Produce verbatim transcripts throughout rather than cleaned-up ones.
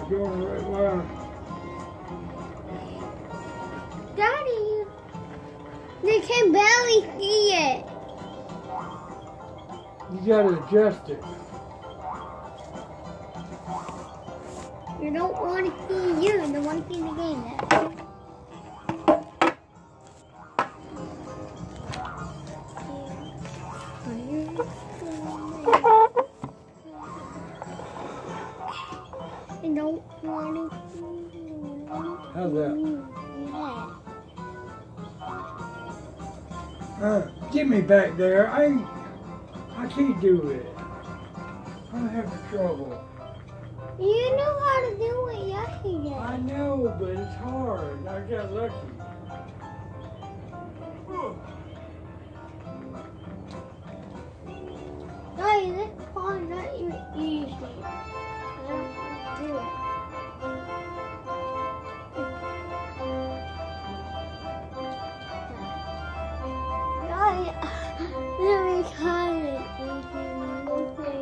going the right way. Daddy, they can barely see it. You gotta adjust it. You don't want to see you, you want to see the game now. I don't want to see you. How's that? Uh, get me back there. I I can't do it. I'm having trouble. You know how to do it yesterday. I know, but it's hard. I got lucky. Daddy, this part is not even easy. I don't want to do it. Daddy, let me try it. Okay.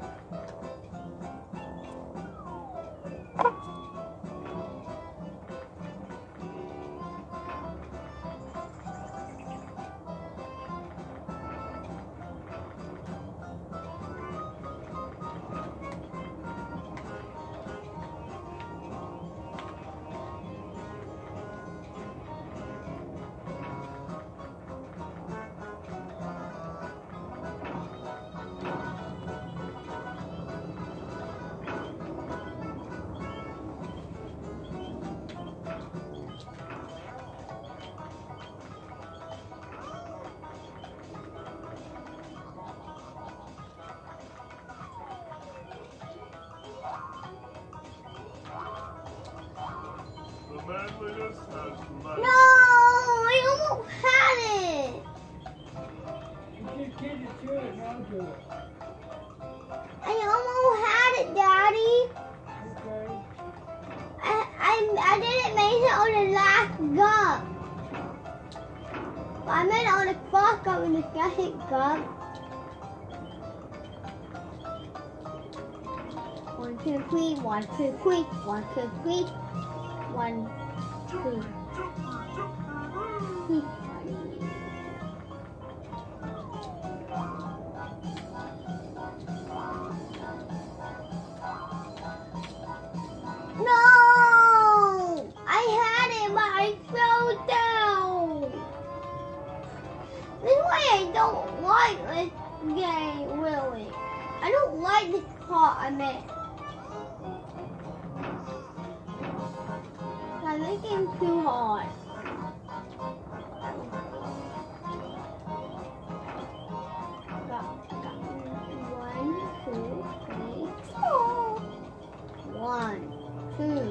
No, I almost had it. You just get it to it and I'll do it. I almost had it, Daddy. Okay. I I I didn't make it on the last gum. I made it on the first gum and the second gum. One, two, three, one, two, three, one, two, three, one, two, three. No! I had it, but I fell down. This way I don't like this game, really. I don't like this part I'm in. I'm making too hard. Got, got one, two, three, four. One, two.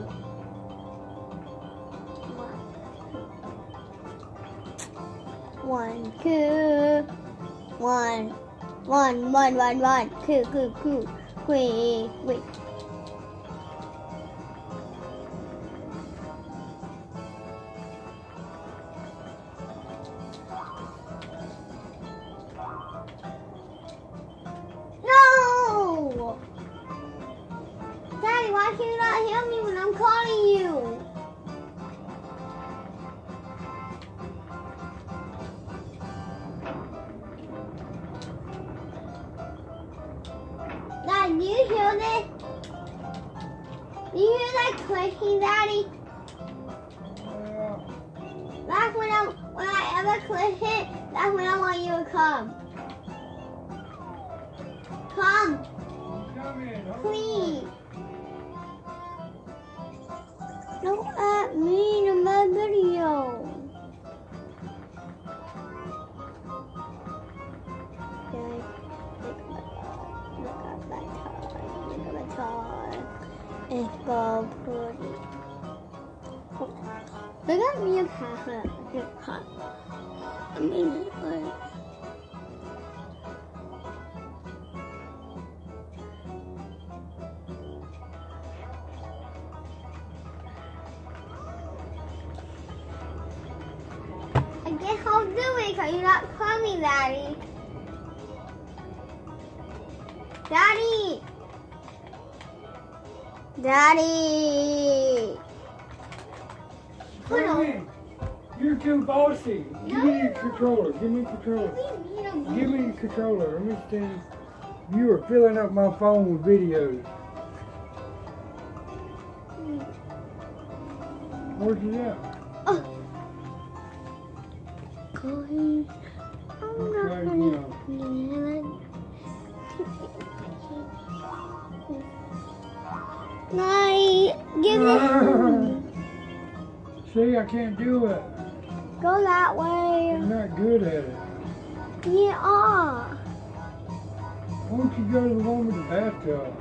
One, two. One, one, one, one, one, two, two, two. Wait, wait. No! Daddy, why can you not hear me when I'm calling you? Dad, do you hear this? Do you hear that clicking, Daddy? Yeah. That's when I when I ever click it, that's when I want you to come. Come, Come in. Hold on. please. Don't at me in my video. Okay, look at my toy. Look at my toy. It's so pretty. Look at me and Papa. Just cut. I mean, like. I guess I'll do it because you're not coming, Daddy. Daddy! Daddy. Hold on. Hey, you're too bossy. Give me the controller. Give me the controller. Give me the controller. Let me stand. You are filling up my phone with videos. Where's it at? Oh. Going. I'm not Okay, gonna. Night. Give it. See, I can't do it. Go that way. I'm not good at it. You are. Why don't you go to the one with the bathtub?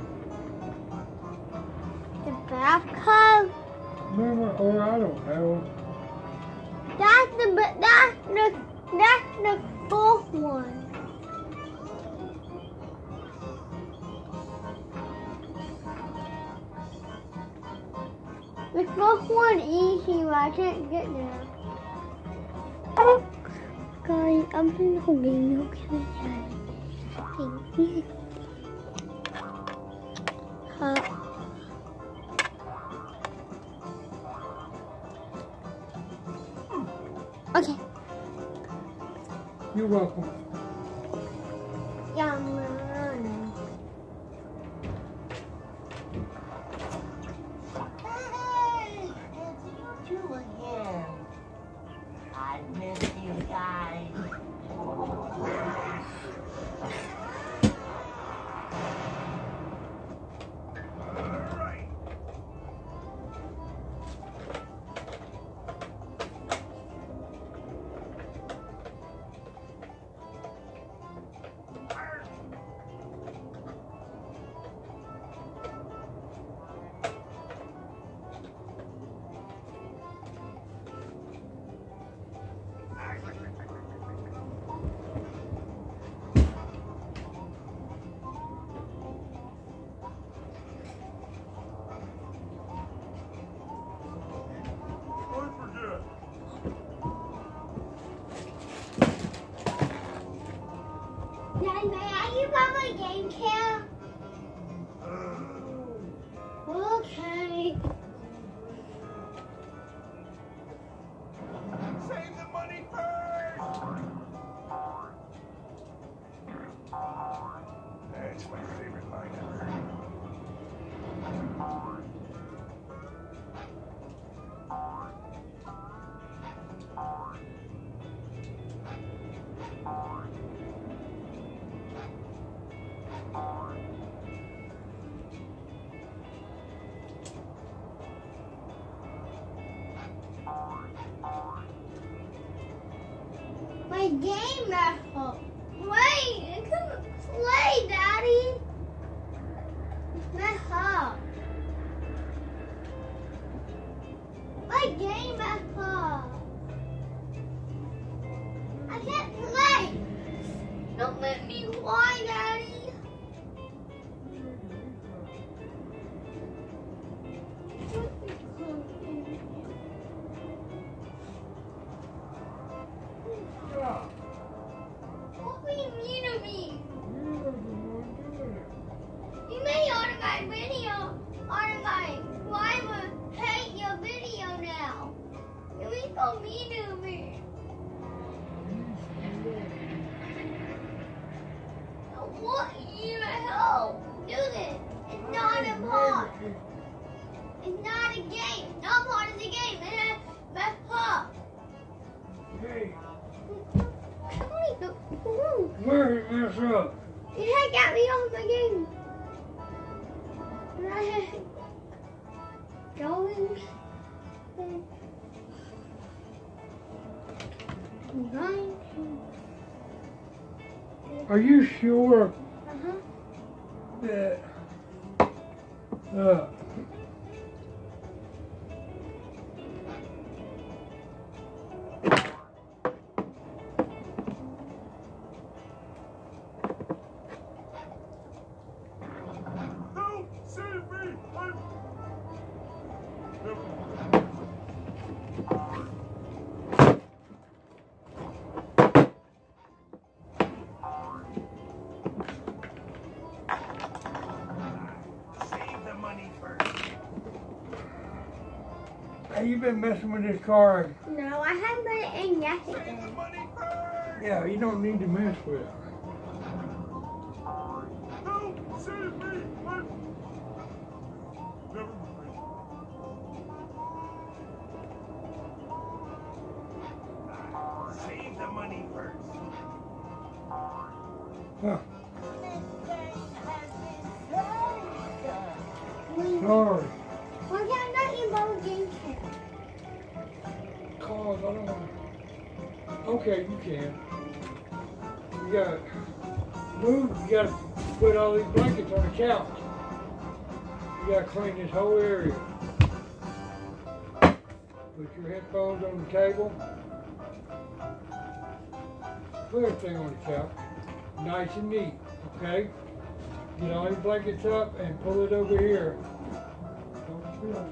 The bathtub. Remember, or I don't know. That's the but that's the that's the fourth one. The fourth one easy, but I can't get there. Guys, I'm playing the whole game. Okay. Uh, okay. You're welcome. Yum. Hey, it's you two again. I miss you guys. Daddy, may I use my game cam? Okay. Save the money first! That's my favorite line ever. My game messed up. Wait, it couldn't play, Daddy. It's messed up. My game messed up. I can't play. Don't let me play, Daddy. What do you mean to me? You made on my video, on my driver hate your video now. You ain't so mean to me. I want you to help do this. It's not a part. It's not a game. Not part of the game. It's messed up. Hey, Ooh. where did it mess up? You had got me off my game. And I had going. Nine. Are you sure Uh-huh. that uh, No! Save me! I'm... Save the money first. Hey, you been messing with this car? No, I haven't put it in yet. Save the money first! Yeah, you don't need to mess with it. Help! Save me! I'm... Never mind. Save the money first. Huh. This thing has been saved. Sorry. Why can't I not eat bubble game can? Cause I don't want to. Okay, you can. You got move. You got to put all these blankets on the couch. You got to clean this whole area. Put your headphones on the table. Put everything on the couch. Nice and neat. Okay. Get all these blankets up and pull it over here. Don't spill.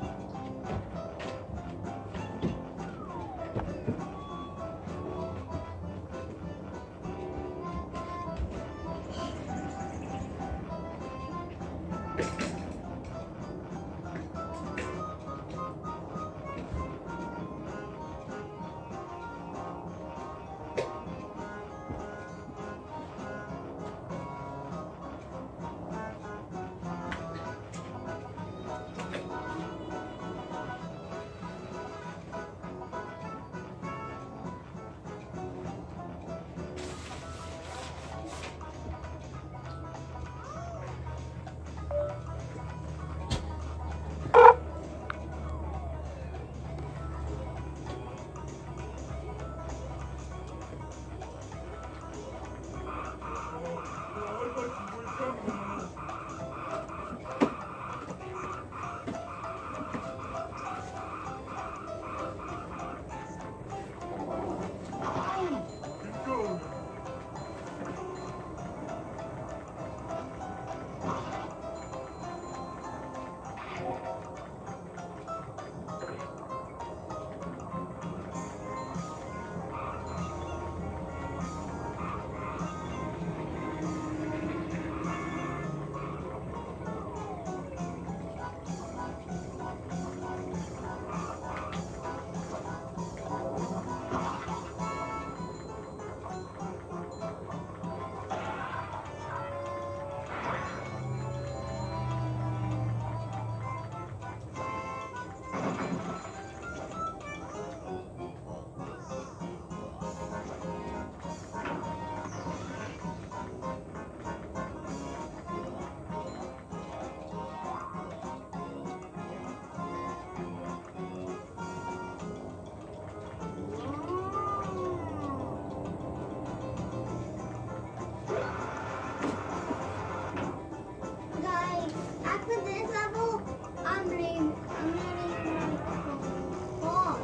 Guys, after this level, I'm ready. I'm ready for fall.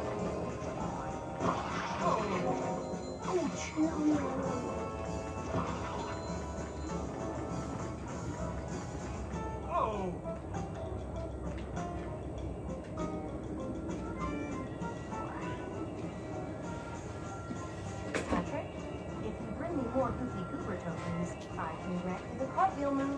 Oh! Patrick, if you bring me more Goofy Goober tokens, I can grant you the cartwheel move.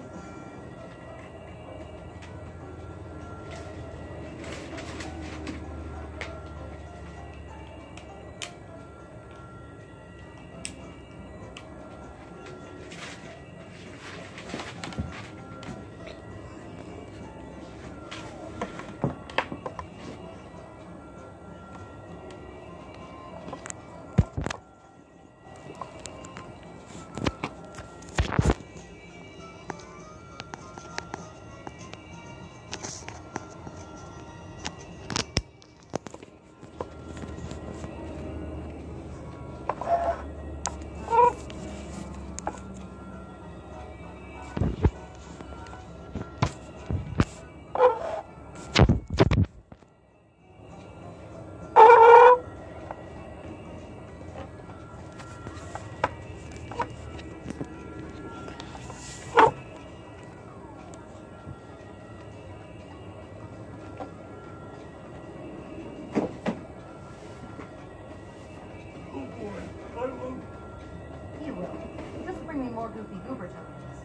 You will. Just bring me more Goofy Goober tokens.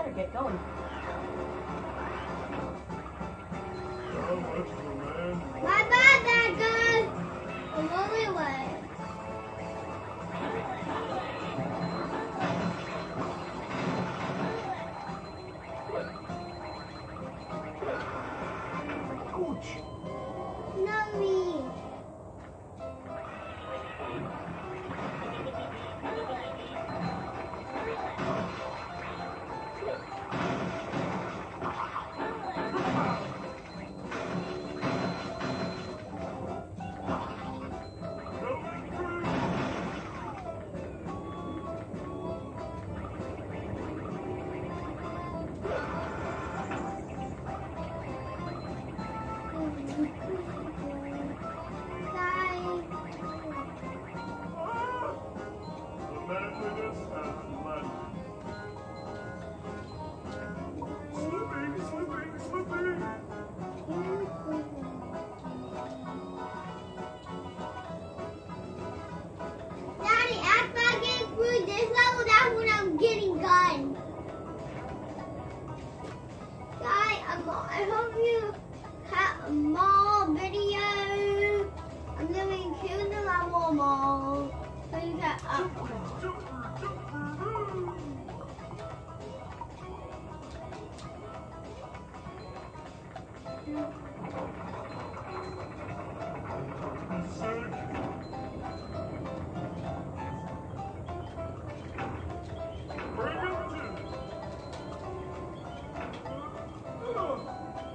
better get going. Oh, what's the man? Bye bye, bad guy. I'm on my way. Ouch! No me. Going through! Bye. Ah! The manliness has left. Slipping, slipping, slipping! Daddy, after I get through this level, that's when I'm getting done. Guys, I'm, I hope you have more video. I'm doing kill the level more. So you can up. Jumper, jumper, Sick. Bring it to. Ugh.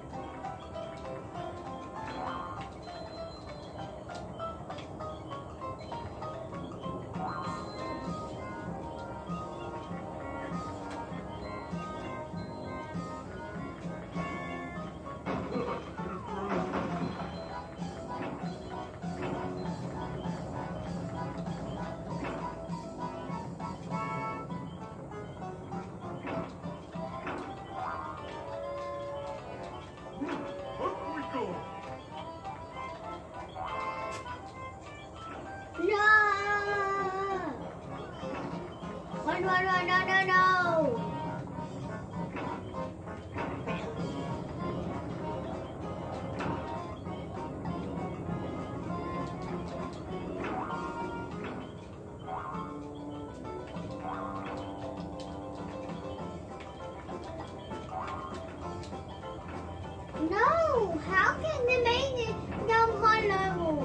Up we go. No! Run, run, run, no, no, no! No! How can they make it down hard level?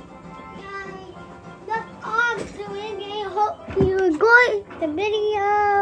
Guys, that's all I'm doing. I hope you enjoyed the video.